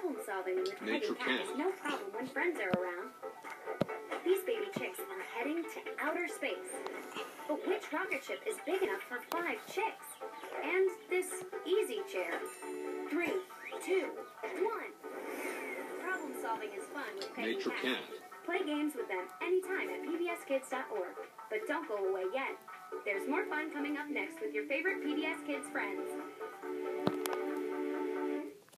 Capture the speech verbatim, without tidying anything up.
Problem solving with Nature Peggy Cat is no problem when friends are around. These baby chicks are heading to outer space. But which rocket ship is big enough for five chicks? And this easy chair. Three, two, one. Problem solving is fun with Peggy Nature Cat. Cat. Play games with them anytime at P B S kids dot org. But don't go away yet. There's more fun coming up next with your favorite P B S Kids friends.